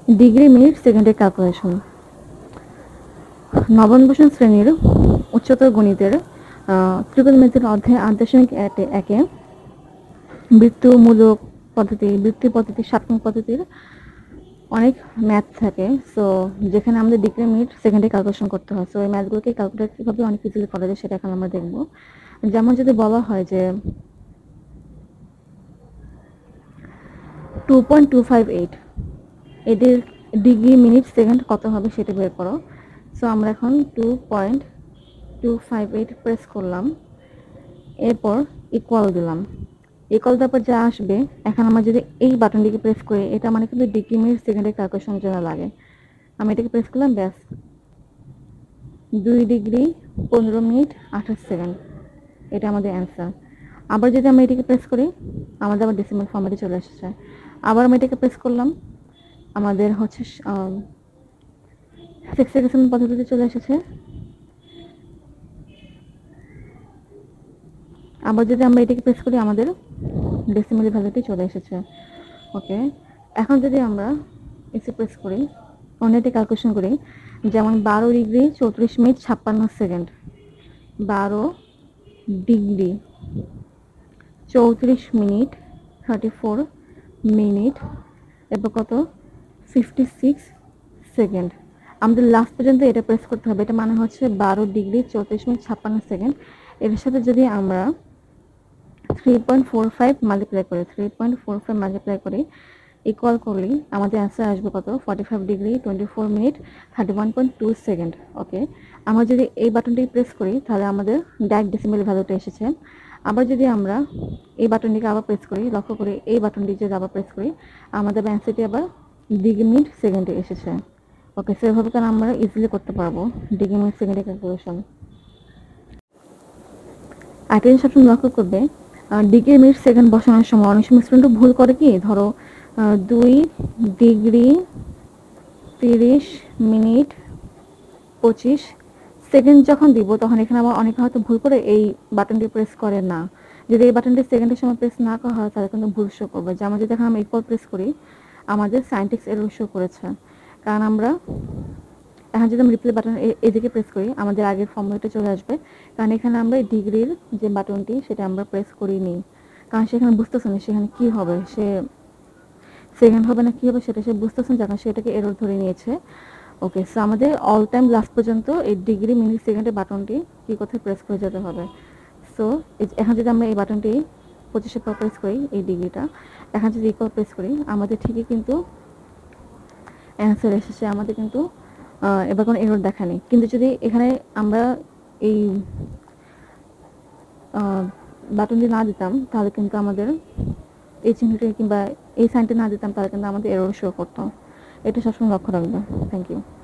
Degree minute সেকেন্ডের calculation. নবম দশম শ্রেণীর উচ্চতর গণিতের ত্রিকোণমিতির অধ্যায় 8.1-এ বৃত্তমূলক পদ্ধতি, বৃত্তি পদ্ধতি, ষাটকোণ পদ্ধতির অনেক ম্যাথ থাকে। সো যেখানে আমাদের ডিগ্রি মিনিট সেকেন্ডে ক্যালকুলেশন করতে হয়। সো এই ম্যাথগুলোকে ক্যালকুলেট কীভাবে অনেক ইজিলি করা যায় সেটা এখন আমরা দেখব। যেমন যদি বলা হয় যে 2.258 এদের ডিগ্রি মিনিট সেকেন্ড কত হবে সেটা বের করো। সো আমরা এখন 2.258 প্রেস করলাম, এরপর ইকুয়াল দিলাম। ইকুয়াল দেওয়ার পর যা আসবে, এখন আমরা যদি এই বাটনটিকে প্রেস করি, এটা মানে কিন্তু ডিগ্রি মিনিট সেকেন্ডের ক্যালকুলেশনের জন্য লাগে। আমি এটাকে প্রেস করলাম, ব্যাস 2 ডিগ্রি 15 মিনিট 28 সেকেন্ড, এটা আমাদের অ্যান্সার। আবার যদি আমরা এটাকে প্রেস করি, আমাদের আবার ডেসিমাল ফর্মেটে চলে এসেছে। আবার আমি এটাকে প্রেস করলাম, আমাদের হচ্ছে হেক্সাডেসিমাল পদ্ধতিতে চলে এসেছে। আবার যদি আমরা এটাকে প্রেস করি, আমাদের ডেসিমাল ভ্যালুটি চলে এসেছে। ওকে, এখন যদি আমরা এসে প্রেস করি, অন্য একটা ক্যালকুলেশন করি, যেমন 12 degree 34 minute 56 second, 12 degree 34 minute 34 minute, এরপর কত 56 সেকেন্ড। আমাদের লাস্ট পর্যন্ত এটা প্রেস করতে হবে। এটা মানে হচ্ছে 12 ডিগ্রি 34 মিনিট 56 সেকেন্ড। এর সাথে যদি আমরা 3.45 মাল্টিপ্লাই করি, 3.45 মাল্টিপ্লাই করি, ইকুয়াল করলে আমাদের অ্যান্সার আসবে কত 45 ডিগ্রি 24 মিনিট 31.2 সেকেন্ড। ওকে, আমরা যদি এই বাটনটি প্রেস করি তাহলে আমাদের ডাইরেক্ট ডেসিমেল ভ্যালুটা এসেছে। আবার যদি আমরা এই বাটনটিকে আবার প্রেস করি, লক্ষ্য করে এই বাটনটি যদি আবার প্রেস করি, আমাদের অ্যান্সারটি আবার ডিগ্রি মিনিট সেকেন্ডে এসেছে। ওকে, সেভাবে কারণ আমরা ইজিলি করতে পারবো ডিগ্রি মিনিট সেকেন্ডের ক্যালকুলেশন। একটা জিনিস আপনি লক্ষ্য করবে, ডিগ্রি মিনিট সেকেন্ড বসানোর সময় অনেক সময় স্টুডেন্ট ভুল করে কি, ধরো 2 ডিগ্রি 30 মিনিট 25 সেকেন্ড যখন দিব, তখন এখানে আবার অনেকে হয়তো ভুল করে এই বাটনটি প্রেস করে না। যদি এই বাটনটি সেকেন্ডের সময় প্রেস না করা হয় তাহলে কিন্তু ভুল শো করবে। যেমন যদি এখন আমরা ইকুয়াল প্রেস করি, আমাদের সাইনটিক্স এরর শো করেছে, কারণ আমরা এখন যদি আমি রিপ্লে বাটন এদিকে প্রেস করি, আমাদের আগের ফর্মুলাটা চলে আসবে, কারণ এখানে আমরা ডিগ্রির যে বাটনটি সেটা আমরা প্রেস করিনি, কারণ সেখানে বুঝতেছে না সেখানে কি হবে, সে সেকেন্ড হবে না কি হবে সেটা সে বুঝতেছেন, যখন সেটাকে এরর ধরে নিয়েছে। ওকে, সো আমাদের অল টাইম লাস্ট পর্যন্ত এই ডিগ্রি মিনিট সেকেন্ডের বাটনটি কি কোথায় প্রেস করে যেতে হবে। সো এখন যদি আমরা এই বাটনটি 25 পর প্রেস করি, এই ডিগ্রিটা এখন যদি ইকুয়াল প্রেস করি, আমাদের ঠিকই কিন্তু অ্যান্সার এসেছে, আমাদের কিন্তু এবার কোনো এরর দেখায়নি। কিন্তু যদি এখানে আমরা এই বাটনটি না দিতাম তাহলে কিন্তু আমাদের এই চিহ্নটি কিংবা এই সাইনটি না দিতাম তাহলে কিন্তু আমাদের এরর শো করতো। এটা সবসময় লক্ষ্য রাখবে। Thank you.